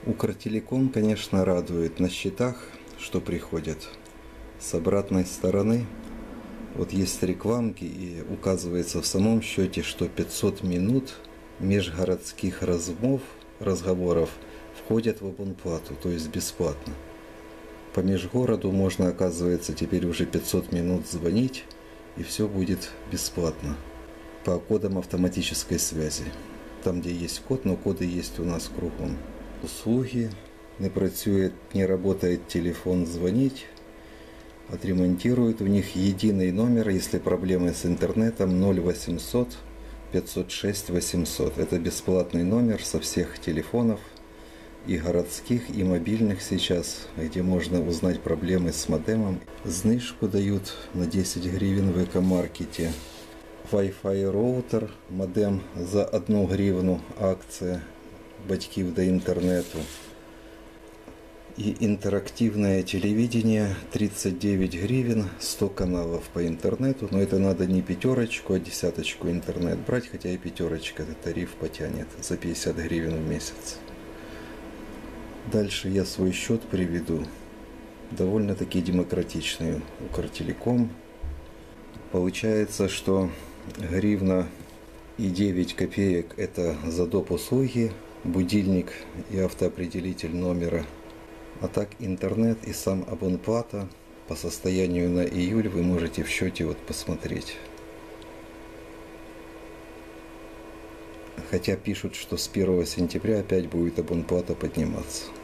Укртелеком, конечно, радует на счетах, что приходят. С обратной стороны, вот есть рекламки, и указывается в самом счете, что 500 минут межгородских разговоров входят в абонплату, то есть бесплатно. По межгороду можно, оказывается, теперь уже 500 минут звонить, и все будет бесплатно. По кодам автоматической связи. Там, где есть код, но коды есть у нас кругом. Услуги, не работает телефон звонить, отремонтируют. У них единый номер, если проблемы с интернетом, 0800 506 800. Это бесплатный номер со всех телефонов, и городских, и мобильных сейчас, где можно узнать проблемы с модемом. Знижку дают на 10 гривен в экомаркете. Wi-Fi роутер, модем за 1 гривну, акция батьків до интернету. И интерактивное телевидение 39 гривен, 100 каналов по интернету. Но это надо не 5, а 10 интернет брать, хотя и 5 этот тариф потянет за 50 гривен в месяц. Дальше я свой счет приведу. Довольно-таки демократичный Укртелеком. Получается, что гривна и 9 копеек это за доп. Услуги, будильник и автоопределитель номера. А так интернет и сам абонплата по состоянию на июль вы можете в счете вот посмотреть. Хотя пишут, что с 1 сентября опять будет абонплата подниматься.